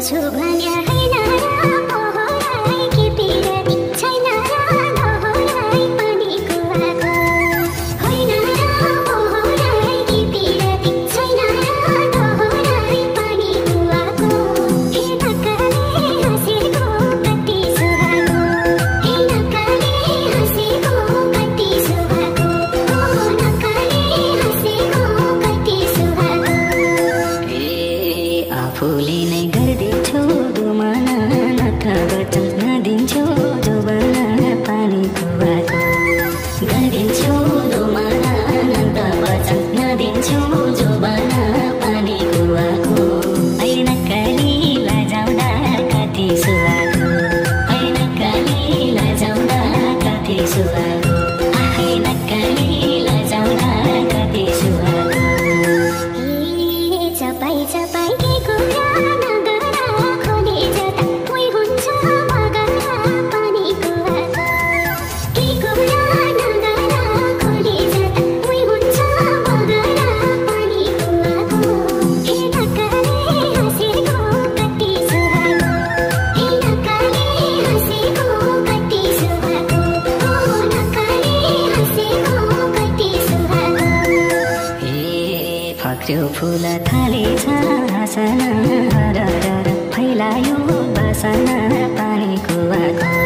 छु भन्या हैन र पोहोराई के पिरती छैन र दोहोराई पनि कुवाको हैन र पोहोराई के पिरती छैन र दोहोराई पनि कुवाको हे नक्कले हाँसेको कति सुहाएको हे नक्कले हाँसेको कति सुहाएको ओ नक्कले हाँसेको कति सुहाएको आफूले नै गर्दैछौ दुमना नथबाट नदिन्छौ जोबना पानी कुवाको गर्दिन्छौ दुमना नथबाट नदिन्छौ जोबना पानी कुवाको ऐ नक्कली लजाउँदा कति सुहाएको ऐ नक्कली लजाउँदा कति सुहाएको ऐ नक्कली लजाउँदा कति सुहाएको चपाई चपाई के कुरा नगरा खोले जता उही हुन्छ मगरा पानी कुवाको के कुरा नगरा खोले जता उही हुन्छ मगरा पानी कुवाको हे नक्कले हाँसेको कति सुहाएको हे नक्कले हाँसेको कति सुहाएको ओ नक्कले हाँसेको कति सुहाएको फक्र्यो फुल थालेछ हाँसन हरर फैलायो बासना पानी कुवाको